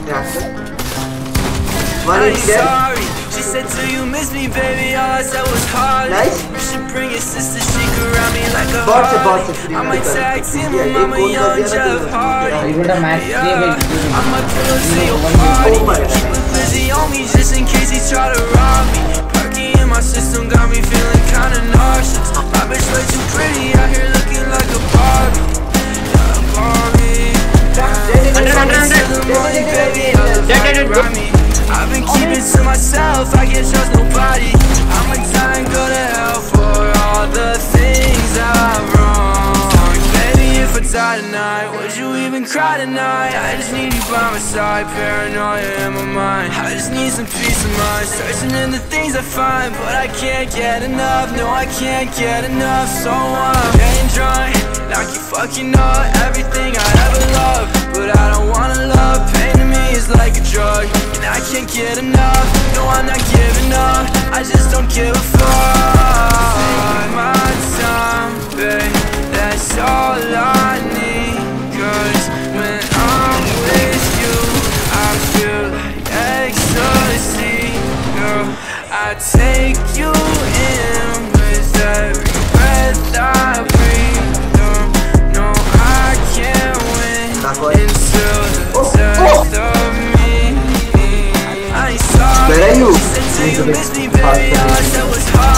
Sorry, she said, do you miss me, baby? All I said was hard. You should bring your sister, she could round me like a heart. I might tag team with Mama Young Jeff Hardy. I'm a pillow to your party. Keep it busy on me just in case he try to rob me. Perky in my system got me feeling kinda nauseous. My bitch way too pretty out here looking like a Barbie. Yeah, a Barbie. I've been keeping to myself, I can't trust nobody. I'ma die and go to hell for all the things I've wrong. Baby, if I die tonight, would you even cry tonight? I just need you by my side, paranoia in my mind. I just need some peace of mind, searching in the things I find. But I can't get enough, no I can't get enough. So I'm getting drunk, like you fucking know everything I ever loved. But I don't wanna love, pain to me is like a drug, and I can't get enough. No, I'm not giving up, I just don't give a fuck. My time, babe, that's all I need. Cause when I'm with you, I feel like ecstasy. Girl, I take you in with every breath I breathe. No, I can't win until the death of me. I ain't sorry, she said, do you miss me, baby? All I said was hard.